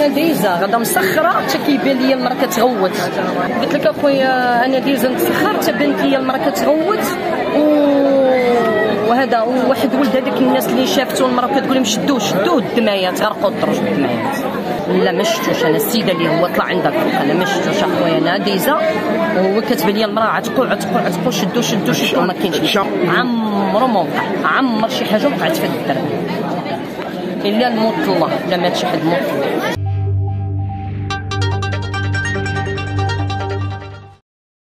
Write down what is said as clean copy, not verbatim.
انا دايزه غدا مسخره حتى كيبان لي المراه كتغوت. قلت لك اخويا انا دايزه نتسخر حتى بانت لي المراه كتغوت وهذا واحد ولد هذاك الناس اللي شافتو المراه كتقول لهم شدوه الدمايات غرقوا الدرج بالدمايات. لا ما شفتوش انا السيده اللي هو طلع عندها الفوق انا ما شفتوش اخويا انا دايزه وهو كتبان لي المراه عتقوا شدوا ما كاينش عمرو ما وقع عمر شي حاجه وقعت في الدرب الا نموت الله لا مات شي حد موت.